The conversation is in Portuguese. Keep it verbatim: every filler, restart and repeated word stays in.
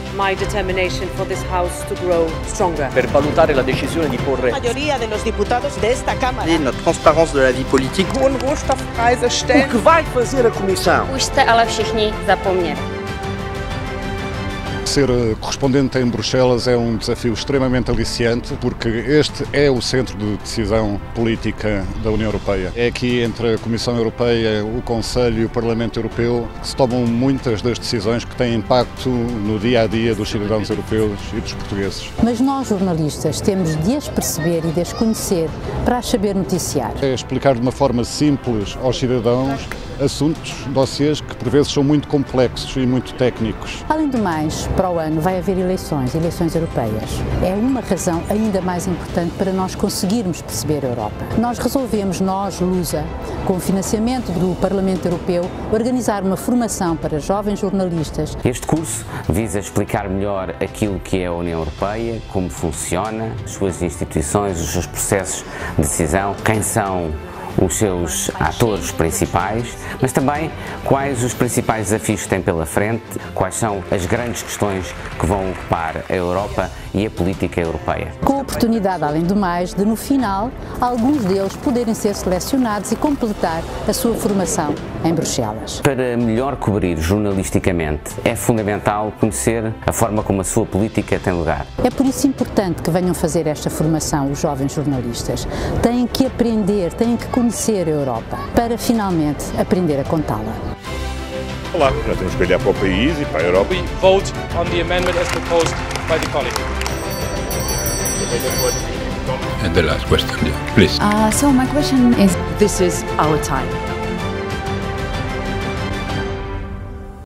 my determination for this House to grow stronger. Per valutare la decisione di porre La mayoría de los diputados de esta Cámara. Na transparência da vida política. Hohen Rohstoffpreise stellen. O que vai fazer a Comissão? Už jste ale všichni zapomněli. Ser correspondente em Bruxelas é um desafio extremamente aliciante, porque este é o centro de decisão política da União Europeia. É aqui entre a Comissão Europeia, o Conselho e o Parlamento Europeu que se tomam muitas das decisões que têm impacto no dia-a-dia dos cidadãos europeus e dos portugueses. Mas nós, jornalistas, temos de as perceber e de as conhecer para as saber noticiar. É explicar de uma forma simples aos cidadãos assuntos, dossiês que por vezes são muito complexos e muito técnicos. Além do mais, para o ano vai haver eleições, eleições europeias. É uma razão ainda mais importante para nós conseguirmos perceber a Europa. Nós resolvemos, nós, Lusa, com o financiamento do Parlamento Europeu, organizar uma formação para jovens jornalistas. Este curso visa explicar melhor aquilo que é a União Europeia, como funciona, as suas instituições, os seus processos de decisão, quem são os seus atores principais, mas também quais os principais desafios que têm pela frente, quais são as grandes questões que vão ocupar a Europa e a política europeia. Com a oportunidade, além do mais, de no final, alguns deles poderem ser selecionados e completar a sua formação em Bruxelas. Para melhor cobrir jornalisticamente, é fundamental conhecer a forma como a sua política tem lugar. É por isso importante que venham fazer esta formação os jovens jornalistas. Têm que aprender, têm que conhecer a Europa, para finalmente aprender a contá-la. Olá, nós temos que olhar para o país e para a Europa. We vote on the amendment as proposed by the colleague. And the last question, please. Uh, so my question is, This is our time.